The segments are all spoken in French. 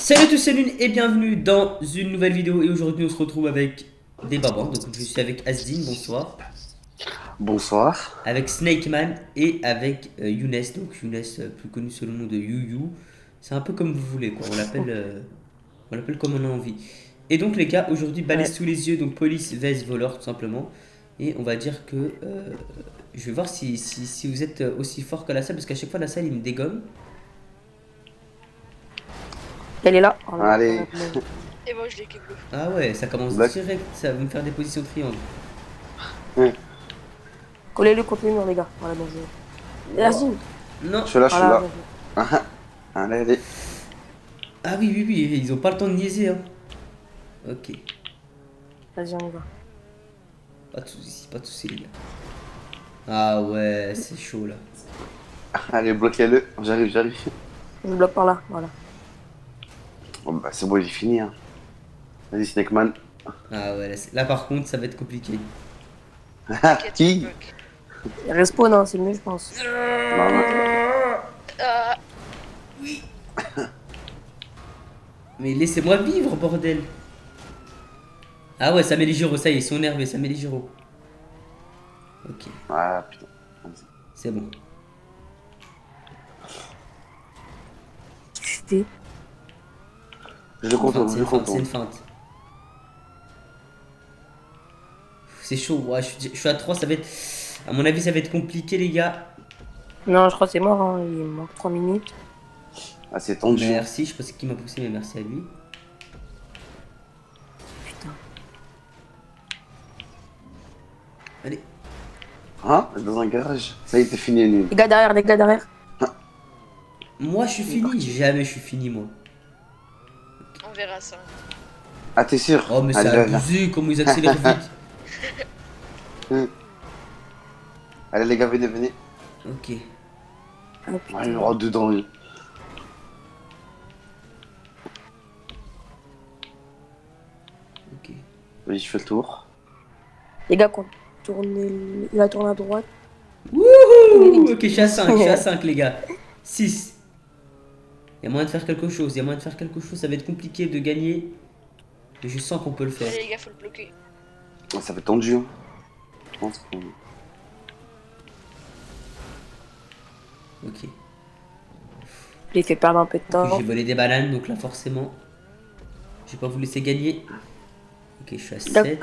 Salut à tous, salut et bienvenue dans une nouvelle vidéo. Et aujourd'hui on se retrouve avec des babans. Donc je suis avec Asdin, bonsoir. Bonsoir. Avec Snakeman et avec Younes. Donc Younes, plus connu sous le nom de Yu. C'est un peu comme vous voulez quoi, on l'appelle comme on a envie. Et donc les gars, aujourd'hui balise Ouais. sous les yeux, donc police, veste, voleur tout simplement. Et on va dire que je vais voir si vous êtes aussi fort que la salle, parce qu'à chaque fois la salle il me dégomme. Elle est là. Oh là là, Allez. punaise. Et moi je l'ai kick bleu. Ah ouais, ça commence Black. direct, ça va me faire des positions triangles. Collez-le contre le mur, les gars. Voilà, bien joué. Et Asdin. Non. Je suis là, je suis Voilà, là. bien joué. Allez, allez. Ah oui, ils ont pas le temps de niaiser, hein. Ok, Vas-y, on y va. pas de soucis les gars. Ah ouais, c'est chaud là. Allez, bloquez-le. J'arrive. Je bloque par là. Voilà. Bon, bah, c'est bon, il est fini. Hein. Vas-y, Snakeman. Ah ouais, là par contre, ça va être compliqué. Qui? Il respawn, hein, c'est mieux, je pense. Non, non. Ah, Mais laissez-moi vivre, bordel. Ah ouais, ça met les gyros, ça y est, ils sont énervés, ça met les gyros. Ok, Ah, putain. c'est bon. Chuté. Je le contourne, C'est je le une feinte, c'est contourne. une feinte. C'est chaud, ouais, je suis à 3, ça va être... À mon avis, ça va être compliqué les gars. Non, je crois que c'est mort, hein. Il manque 3 minutes. Ah, c'est tendu. Merci, je sais pas ce qui m'a poussé, mais merci à lui. Putain. Allez. Hein? Dans un garage. Ça y est, t'es fini, nul. Les gars derrière. Moi, je suis fini, jamais je suis fini, moi. on verra ça. Ah, t'es sûr? Oh, mais c'est Allez, viens. abusé, comment ils accélèrent vite. Allez, les gars, venez. Ok. Ah, Ouais, putain. il rentre dedans, lui. Ok. Oui, je fais le tour. Les gars, tournez. Il va tourner à droite. Wouhou. Ok, je suis à 5, les gars. 6. Il y a moyen de faire quelque chose, ça va être compliqué de gagner. Mais je sens qu'on peut le faire. Allez les gars, faut le bloquer. Ah, ça fait tendu. Hein. Je pense que... Ok. Je l'ai fait perdre un peu de temps. J'ai volé des bananes, donc là forcément, je vais pas vous laisser gagner. Ok, je suis à 7.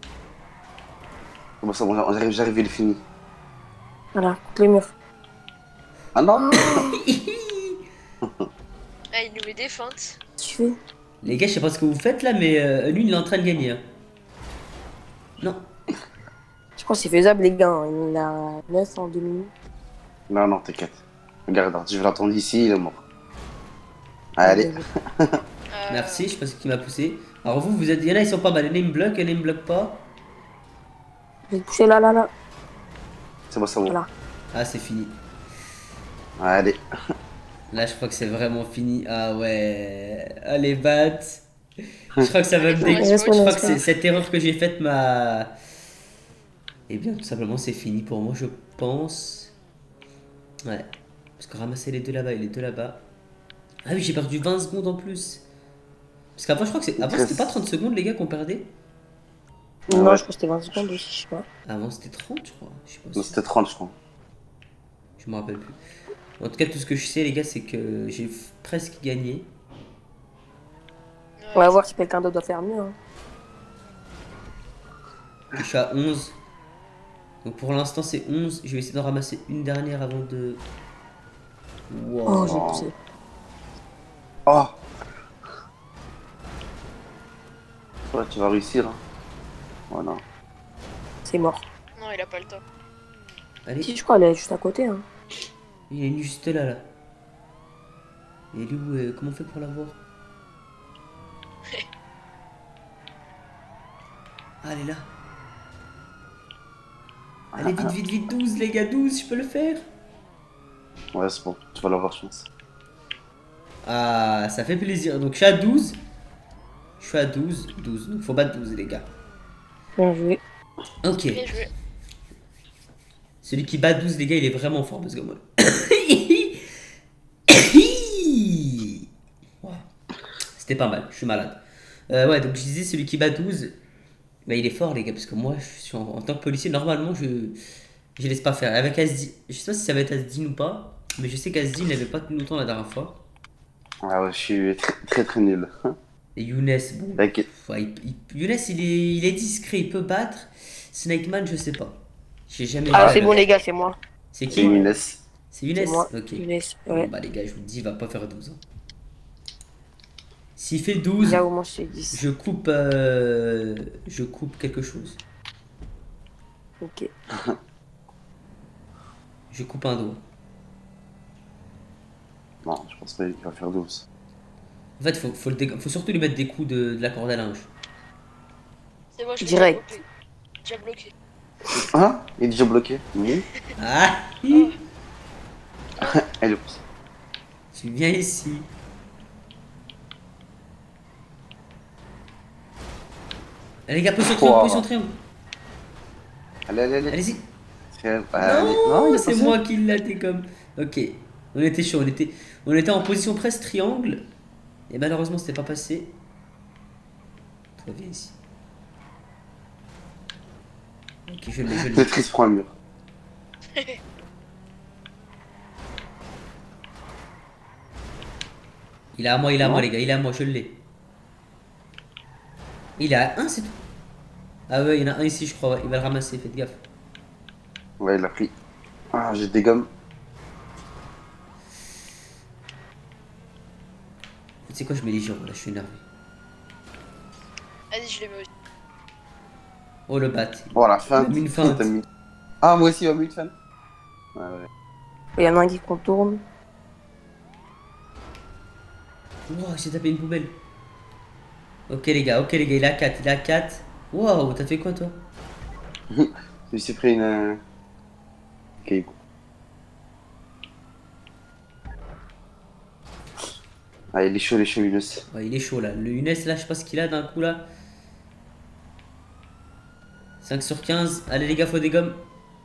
Bon, ça, bon, j'arrive, il est fini. Voilà, contre le mur. Ah non? Ah, il nous met des feintes. Tu fais. Les gars, je sais pas ce que vous faites là, mais lui il est en train de gagner. Hein. Non. Je pense que c'est faisable, les gars. Hein. Il a 9 en 2 minutes. Non, t'inquiète. Regarde, je vais l'attendre ici, il est mort. Allez. Bien joué. Merci, je sais pas ce qui m'a poussé. Alors vous êtes... Il y en a, ils sont pas mal. Il y en a, ils me bloquent, il y en a, ils me bloquent pas. Je vais te pousser là. C'est bon. Voilà. Ah, c'est fini. Allez. Là, je crois que c'est vraiment fini. Ah ouais. Allez, bat. Je crois que ça va me Allez, dégoûter. Je faut crois que cette erreur que j'ai faite m'a... Eh bien, tout simplement, c'est fini pour moi, je pense. Ouais. Parce que ramasser les deux là-bas et les deux là-bas. Ah oui, j'ai perdu 20 secondes en plus. Parce qu'avant, je crois que c'est... Avant, c'était pas 30 secondes, les gars, qu'on perdait. Non, Ouais. je crois que c'était 20 secondes aussi, je sais pas. Avant, c'était 30, je crois. Je sais pas Non, si... c'était 30, je crois. Je me rappelle plus. En tout cas, tout ce que je sais, les gars, c'est que j'ai presque gagné. On va voir si quelqu'un d'autre doit faire mieux. Hein. Je suis à 11. Donc pour l'instant, c'est 11. Je vais essayer d'en ramasser une dernière avant de... Wow. Oh, j'ai poussé. Oh! Ouais, tu vas réussir. Hein. Voilà. C'est mort. Non, il a pas le temps. Allez, Si, je crois, elle est juste à côté. Hein. il est juste là, là. Et lui, comment on fait pour l'avoir? Ah, elle est là. Allez, vite, 12, les gars, 12, je peux le faire. Ouais, c'est bon. Tu vas l'avoir, je pense. Ah, ça fait plaisir. Donc, je suis à 12. Je suis à 12. Donc, faut battre 12, les gars. Bien joué. Ok. Bien joué. Celui qui bat 12, les gars, il est vraiment fort. Parce que moi... Wow. C'était pas mal, je suis malade. Ouais, donc je disais, celui qui bat 12, bah, il est fort, les gars, parce que moi, je suis en tant que policier, normalement, je laisse pas faire. Avec Asdin, je sais pas si ça va être Asdin ou pas, mais je sais qu'Asdin n'avait pas tenu longtemps la dernière fois. Ah ouais, je suis très nul. Et Younes, bon. T'inquiète. Ouais, Younes, il est discret, il peut battre. Snakeman, je sais pas. J'ai jamais Ah, vu. c'est bon, les gars, c'est moi. C'est C'est qui? Younes. C'est Younes? C'est moi. Ok. Younes, Bon, ouais. bah, les gars, je vous le dis, il va pas faire 12 ans. S'il fait 12, Là, au moins, c'est 10. je coupe quelque chose. Ok. Je coupe un doigt. Non, je pense pas qu'il va faire 12. En fait, faut surtout lui mettre des coups de la corde à linge. C'est moi, je l'ai Direct. déjà bloqué. Déjà bloqué. Hein? Il est déjà bloqué. Oui. Ah! Allez, Tu viens ici. Allez, les gars, position triangle. allez. Allez-y. Non, il est C'est passé. moi qui l'a comme. Ok. On était chaud, on était en position presque triangle. Et malheureusement, c'était pas passé. Toi, viens ici. Ok, je l'ai. Tetris prend un mur. Il est à moi, Non. les gars, il est à moi, je l'ai. Il est à 1, c'est tout. Ah ouais, il y en a un ici, je crois. Ouais. Il va le ramasser, faites gaffe. Ouais, il a pris. Ah, j'ai des gommes. Tu sais quoi, je mets les gens, là, je suis énervé. Vas-y, je les mets aussi. Oh, le bat. Oh, la fin. Il a mis une feinte. Ah, moi aussi, il a mis une feinte. Ouais. Il y en a un qui contourne. Wow, j'ai tapé une poubelle. Ok, les gars, il a 4, Wow, t'as fait quoi, toi? Il s'est pris une. Ok. Ah, il est chaud, Younes. Ouais, il est chaud, là. Le Younes, là, je sais pas ce qu'il a d'un coup, là. 5 sur 15. Allez, les gars, faut des gommes.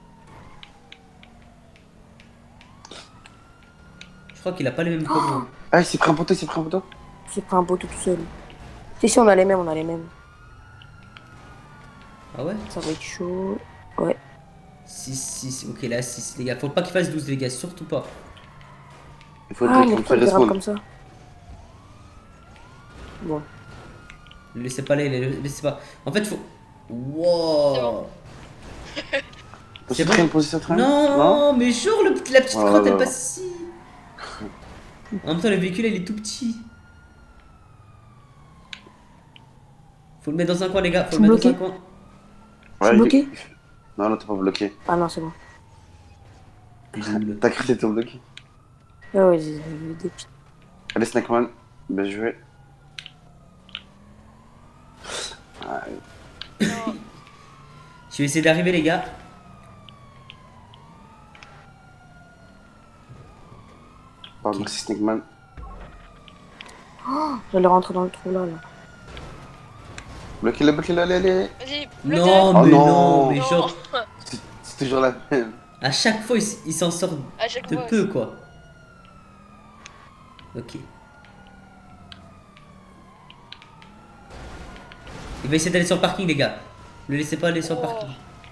Je crois qu'il a pas les mêmes que moi. Ah, il s'est pris un poteau. J'ai pris un poteau tout seul. Si, on a les mêmes. Ah ouais? Ça va être chaud. Ouais. 6, ok, là, 6, les gars. Faut pas qu'il fasse 12, les gars, surtout pas. Il faut Ah, qu'il mais me pourquoi fasse il dérape respawn. comme ça? Bon. Ne laissez pas les, laissez pas. En fait, faut. Wow! C'est bon. pris une position très Non, mais genre, la petite Oh crotte, là elle là. passe ici. En même temps, le véhicule, il est tout petit. Faut le mettre dans un coin, les gars. Faut le mettre dans un coin. Je suis bloqué? Non, t'es pas bloqué. Ah non, c'est bon. T'as cru que t'étais bloqué. Ah ouais, j'ai vu des petits. Allez, Snackman. Bien joué. Ah, Non, Je vais essayer d'arriver, les gars. pardon, c'est Snackman. J'allais rentrer dans le trou là. Bloqué, allez. vas-y, Non, Oh mais non. non, mais Non. genre, C'est toujours la même. à chaque fois, il s'en sort À chaque de fois. peu, quoi. Ok. Il va essayer d'aller sur le parking, les gars. Ne le laissez pas aller sur le Oh. parking.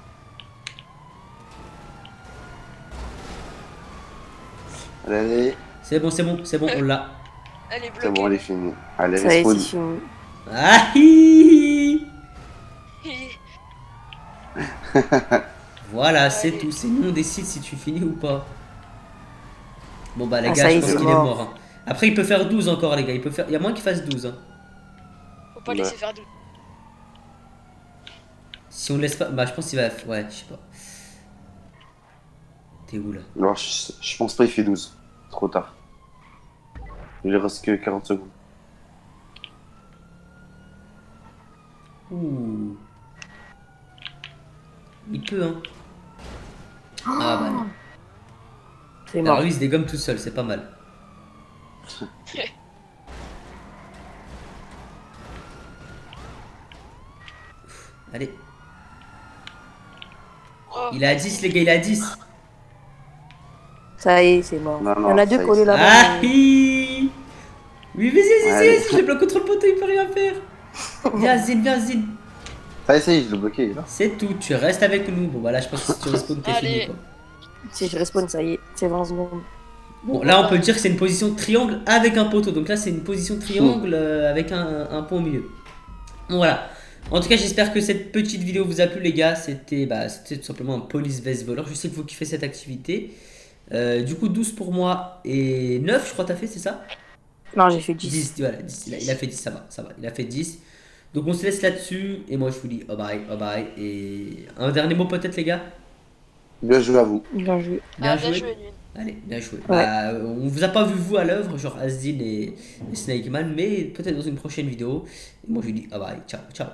Allez. C'est bon, on l'a. Elle est C'est bloquée. bon, elle est finie. Allez, Ça y est, respawn. c'est fini. Ah, hi. Voilà, c'est Allez. tout. C'est nous, on décide si tu finis ou pas. Bon, bah, les Ah, gars, ça y je est, pense c'est qu'il est mort. mort. Hein. Après, il peut faire 12 encore, les gars. Il y a moins qu'il fasse 12. Hein. Faut pas laisser faire doute. Si on le laisse pas. Bah, je pense qu'il va. Ouais, je sais pas. T'es où là? Alors, je pense pas il fait 12. Trop tard. Il lui reste que 40 secondes. Ouh. Il peut, hein. Ah bah non. C'est mort. Alors lui, il se dégomme tout seul, c'est pas mal. Allez. Oh. Il est à 10, les gars, il est à 10. Ça y est, c'est mort. Non, Il y en a ça deux y est, collés c'est- là-bas. Ah mais- hi. Oui, vas-y, Allez. je le bloque contre le poteau, il peut rien faire. Viens, Zine, viens, Zine. Ça essaye, je l'ai bloqué là. C'est tout, tu restes avec nous. Bon, bah là, je pense que si tu respawns, t'es Allez. fini, quoi. Si je respawn, ça y est, c'est 20 secondes. Bon, là, on peut dire que c'est une position triangle avec un poteau. Donc là, c'est une position triangle avec un pont au milieu. Bon, voilà. En tout cas, j'espère que cette petite vidéo vous a plu, les gars. C'était tout simplement un police vest voleur. Je sais que vous kiffez cette activité. Du coup, 12 pour moi et 9, je crois, t'as fait, c'est ça? Non, j'ai fait 10. 10, voilà, 10. Il a fait 10, ça va. Il a fait 10. Donc, on se laisse là-dessus. Et moi, je vous dis oh bye. Et un dernier mot, peut-être, les gars? Bien joué à vous. Bien joué. Bien Bien joué. joué, Nune. Allez, bien joué. Ouais. Bah, on vous a pas vu vous à l'œuvre, genre Asdin et Snakeman, mais peut-être dans une prochaine vidéo. Et moi je vous dis, ah bye, ciao.